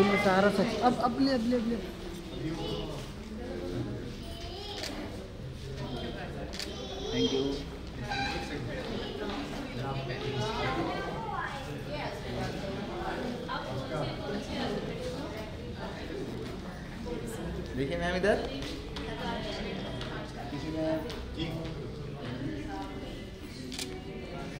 दिल सारा सच अब ले थैंक यू। देखिए मैम इधर किसी ने